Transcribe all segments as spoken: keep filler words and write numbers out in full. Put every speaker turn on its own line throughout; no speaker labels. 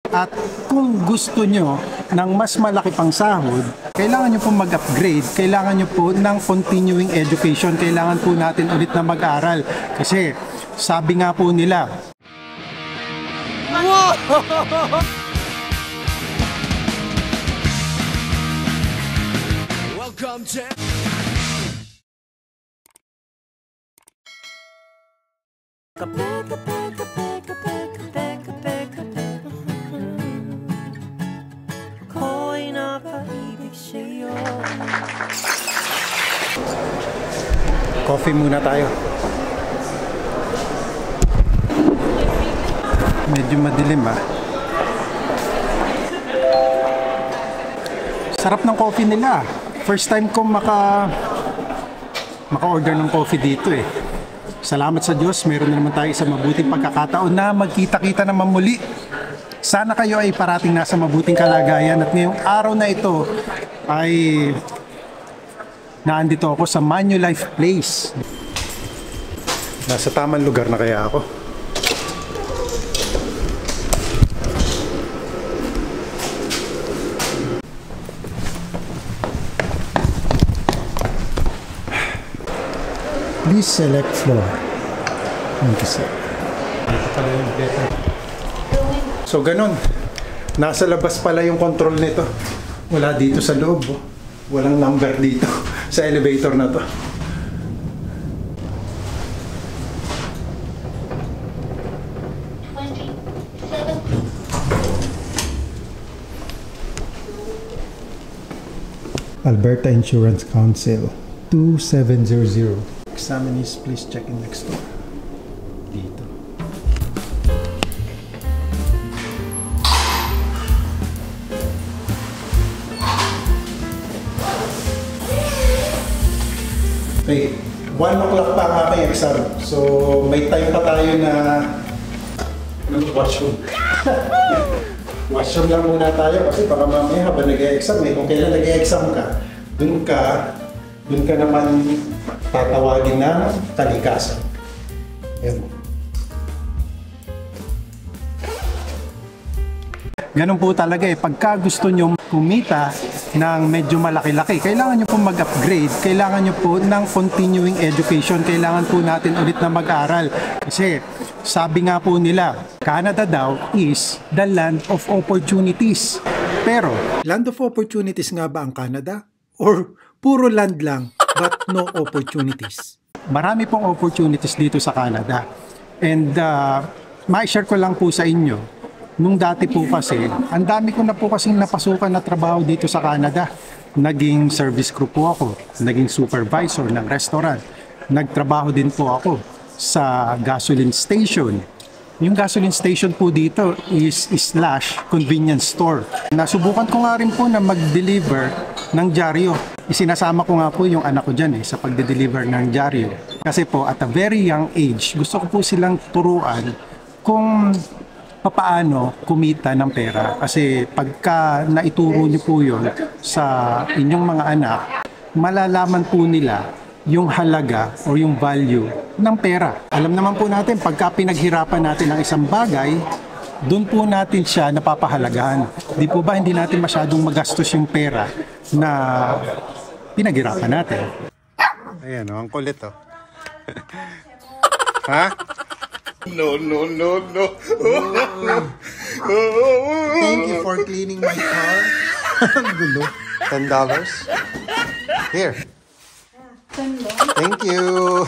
At kung gusto nyo ng mas malaki pang sahod, kailangan nyo po mag-upgrade, kailangan nyo po ng continuing education, kailangan po natin ulit na mag-aral. Kasi sabi nga po nila, welcome to... Kape, kape, kape, kape, kape, kape, kape. Ko'y nakaibig sa'yo. Coffee muna tayo. Medyo madilim ah. Sarap ng coffee nila. First time ko maka maka-order ng coffee dito eh. Salamat sa Diyos, meron na naman tayo sa mabuting pagkakataon na magkita-kita naman muli. Sana kayo ay parating nasa mabuting kalagayan at ngayong araw na ito ay naandito ako sa Manulife Place. Nasa tamang lugar na kaya ako. Please select floor. Thank you, sir. Ito pala yung better. So, ganun. Nasa labas pala yung control nito. Wala dito sa loob. Oh. Walang number dito sa elevator na to. Alberta Insurance Council two seven zero zero. Examinees, please check in next door. Dito. Okay, one o'clock pa ang aking exam. So, may time pa tayo na washroom. Washroom lang muna tayo kasi baka mamaya habang nag-e-exam eh. Kung kailan nag-e-exam ka, dun ka, dun ka naman tatawagin na kalikasan. Yan. Ganun po talaga eh. Pagka gusto nyo kumita ng medyo malaki-laki, kailangan nyo po mag-upgrade, kailangan nyo po ng continuing education, kailangan po natin ulit na mag-aral. Kasi sabi nga po nila, Canada daw is the land of opportunities. Pero, land of opportunities nga ba ang Canada? Or puro land lang but no opportunities? Marami pong opportunities dito sa Canada. And uh, ma-share ko lang po sa inyo, nung dati po kasi, ang dami ko na po kasing napasukan na trabaho dito sa Canada. Naging service crew po ako, naging supervisor ng restaurant. Nagtrabaho din po ako sa gasoline station. Yung gasoline station po dito is slash convenience store. Nasubukan ko nga rin po na mag-deliver ng dyaryo. Isinasama ko nga po yung anak ko dyan eh, sa pagde-deliver ng dyaryo. Kasi po at a very young age, gusto ko po silang turuan kung papaano kumita ng pera. Kasi pagka naituro niyo po yun sa inyong mga anak, malalaman po nila yung halaga o yung value ng pera. Alam naman po natin, pagka pinaghirapan natin ang isang bagay, doon po natin siya napapahalagahan. Di po ba hindi natin masyadong magastos yung pera na pinaghirapan natin? Ayan o, ang kulit o. Ha? No, no, no, no. Thank you for cleaning my car. Ang gulo. ten dollars. Here. Thank you.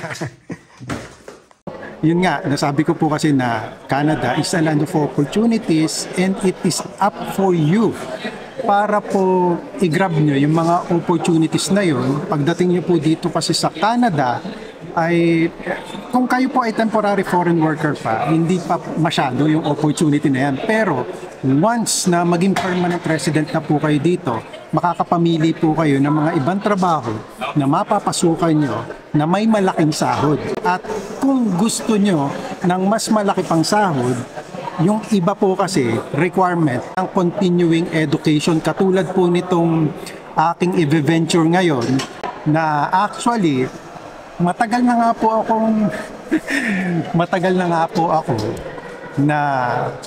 Yun nga, nasabi ko po kasi na Canada is a land of opportunities and it is up for you para po i-grab nyo yung mga opportunities na yun. Pagdating nyo po dito kasi sa Canada, ay kung kayo po ay temporary foreign worker pa, hindi pa masyado yung opportunity na yan. Pero once na maging permanent resident na po kayo dito, makakapamili po kayo ng mga ibang trabaho na mapapasukan nyo na may malaking sahod. At kung gusto nyo ng mas malaki pang sahod, yung iba po kasi requirement ng continuing education katulad po nitong aking i-venture ngayon na actually matagal na nga po akong matagal na nga po ako na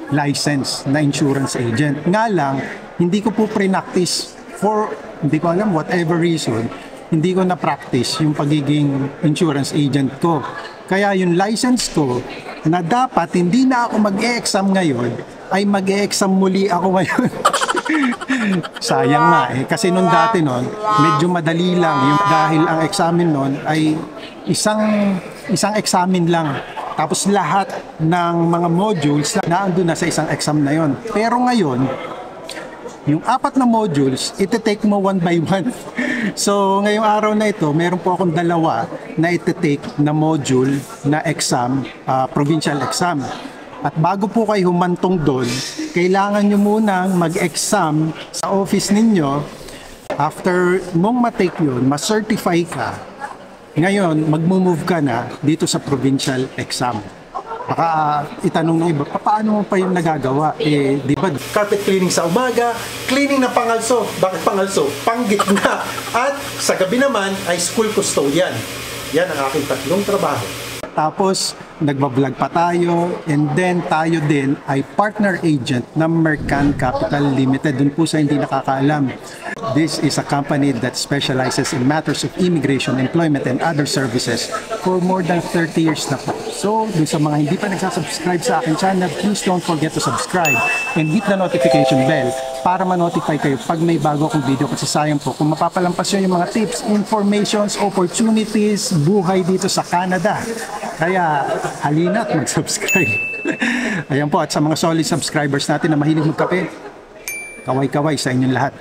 license na insurance agent. Nga lang, hindi ko po pre-practice for, hindi ko alam, whatever reason, hindi ko na-practice yung pagiging insurance agent ko. Kaya yung license ko, na dapat hindi na ako mag-e-exam ngayon, ay mag-e-exam muli ako ngayon. Sayang nga eh. Kasi nung dati nun, medyo madali lang. Yung, dahil ang examen nun ay isang, isang examen lang. Tapos lahat ng mga modules na andun na sa isang exam na yon. Pero ngayon, yung apat na modules, iti-take mo one by one. So, ngayong araw na ito, meron po akong dalawa na iti-take na module na exam, uh, provincial exam. At bago po kayo humantong doon, kailangan nyo munang mag-exam sa office ninyo. After mong matake yun, ma-certify ka, ngayon, mag-move ka na dito sa provincial exam. Baka uh, itanong ng iba, paano mo pa yung nagagawa? Eh, di ba? Carpet cleaning sa umaga, cleaning na pangalso. Bakit pangalso? Panggitna. At sa gabi naman ay school custodian. Yan ang aking tatlong trabaho. Tapos, nagbablog pa tayo, and then tayo din ay partner agent ng Mercan Capital Limited. Doon po sa hindi nakakaalam, this is a company that specializes in matters of immigration, employment, and other services for more than thirty years na po. So, doon sa mga hindi pa nagsasubscribe sa aking channel, please don't forget to subscribe and hit the notification bell para ma-notify kayo pag may bago akong video, kasi sayang po kung mapapalampas yun yung mga tips, informations, opportunities, buhay dito sa Canada. Kaya, halina at mag-subscribe. Ayan po, at sa mga solid subscribers natin na mahilig magkape, kaway-kaway sa inyong lahat.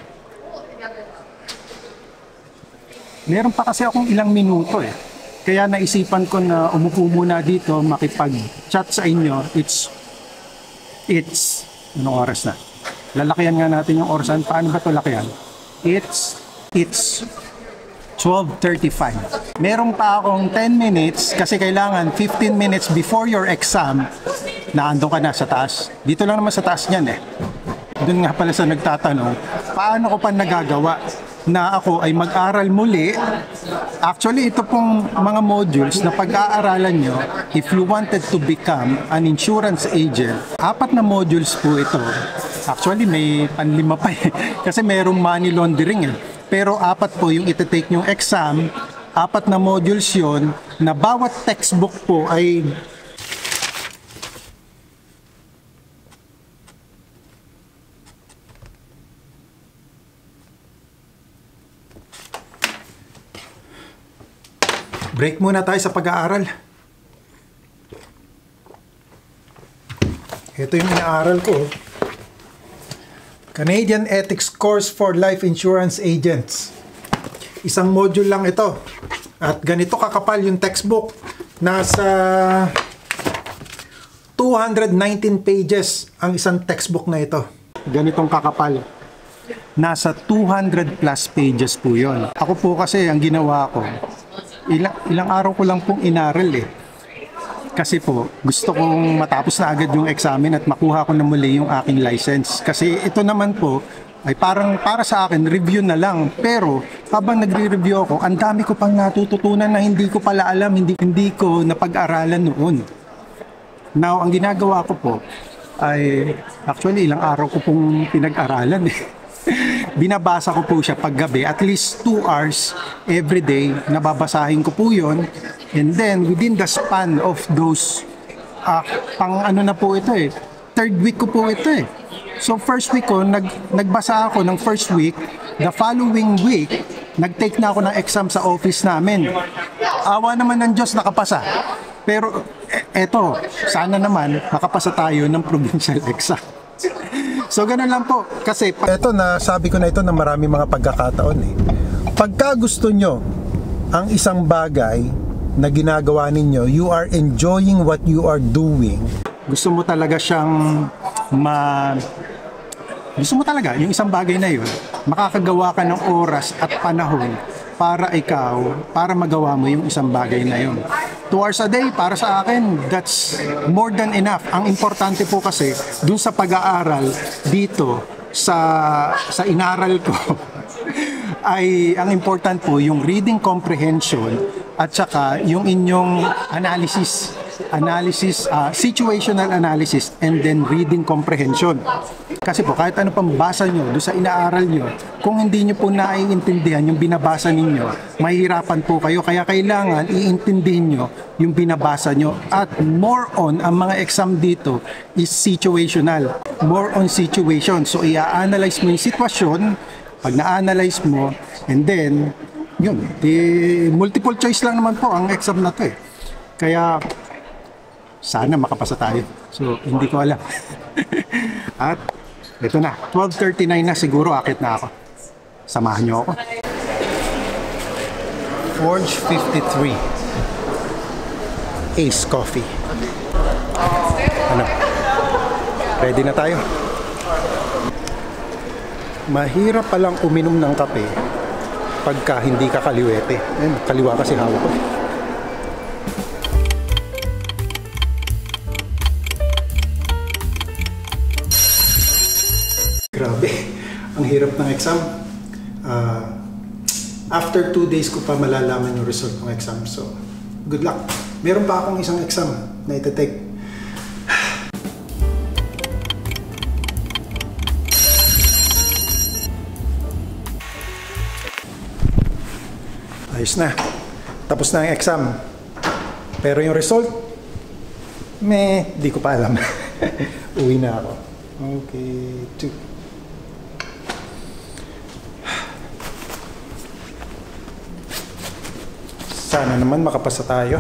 Meron pa kasi akong ilang minuto eh. Kaya naisipan ko na umupo muna dito, makipag-chat sa inyo. It's, it's, anong oras na? Lalakihan nga natin yung orasan. Paano ba ito lakihan? It's, it's twelve thirty-five. Meron pa akong ten minutes kasi kailangan fifteen minutes before your exam na andun ka na sa taas. Dito lang naman sa taas niyan eh. Doon nga pala sa nagtatanong, paano ko pa nagagawa na ako ay mag-aral muli? Actually, ito pong mga modules na pag-aaralan nyo, if you wanted to become an insurance agent, apat na modules po ito. Actually, may panlima pa eh. Kasi mayroong money laundering eh. Pero apat po yung iti-take yung exam, apat na modules yon na bawat textbook po ay break muna tayo sa pag-aaral. Ito yung inaaral ko. Canadian Ethics Course for Life Insurance Agents. Isang module lang ito. At ganito kakapal yung textbook. Nasa two hundred nineteen pages ang isang textbook na ito. Ganitong kakapal. Nasa two hundred plus pages po yon. Ako po kasi ang ginawa ko, ilang, ilang araw ko lang pong inaral eh. Kasi po, gusto kong matapos na agad yung examen at makuha ko na muli yung aking license. Kasi ito naman po, ay parang para sa akin, review na lang. Pero habang nagre-review ako, ang dami ko pang natututunan na hindi ko pala alam, hindi, hindi ko napag-aralan noon. Now, ang ginagawa ko po, ay actually ilang araw ko pong pinag-aralan eh. Binabasa ko po siya paggabi, at least two hours every day, nababasahin ko po yun. And then, within the span of those, uh, pang ano na po ito eh, third week ko po ito eh. So, first week ko, nag, nagbasa ako ng first week. The following week, nag-take na ako ng exam sa office namin. Awa naman ng Diyos, nakapasa. Pero, e eto, sana naman, makapasa tayo ng provincial exam. So, ganun lang po. Kasi, ito na, sabi ko na ito na marami mga pagkakataon eh. Pagka gusto nyo ang isang bagay na ginagawa ninyo, you are enjoying what you are doing. Gusto mo talaga siyang ma... Gusto mo talaga, yung isang bagay na yun, makakagawa ka ng oras at panahon para ikaw, para magawa mo yung isang bagay na yun. Two hours a day, para sa akin, that's more than enough. Ang importante po kasi, dun sa pag-aaral dito, sa, sa inaral ko, ay ang important po yung reading comprehension at saka yung inyong analysis. analysis, uh, situational analysis, and then reading comprehension. Kasi po, kahit ano pang basa nyo doon sa inaaral nyo, kung hindi nyo po naiintindihan yung binabasa ninyo, mahihirapan po kayo. Kaya kailangan iintindihin nyo yung binabasa nyo. At more on, ang mga exam dito is situational. More on situation. So, i-analyze mo yung sitwasyon, pag na-analyze mo, and then, yun, di, multiple choice lang naman po ang exam na to eh. Kaya, sana makapasa tayo. So, hindi ko alam. At, ito na, twelve thirty-nine na siguro, akit na ako. Samahan nyo ako. Forge fifty-three. Ace Coffee. Ano? Ready na tayo? Mahirap palang uminom ng kape pagka hindi ka kaliwete. Ayun, kaliwa kasi hawak ko. Grabe, ang hirap ng exam. Uh, after two days ko pa malalaman yung result ng exam. So, good luck. Meron pa akong isang exam na itatake. Ayos na. Tapos na ang exam. Pero yung result, meh, di ko pa alam. Uwi na ako. Okay, two. Sana naman makapasa tayo.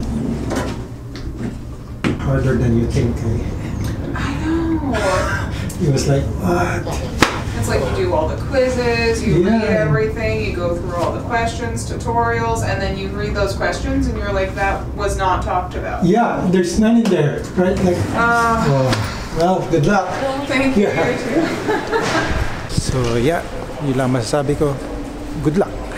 Harder than you think, eh?
I know.
It was like, what?
It's like you do all the quizzes, you
Yeah.
read everything, you go through all the questions, tutorials, and then you read those questions and you're like, that was not talked about.
Yeah, there's none in there, right? Like,
Uh,
oh, well, good luck.
well, thank you.
Yeah.
You too.
So, yeah, yun lang masasabi ko. Good luck.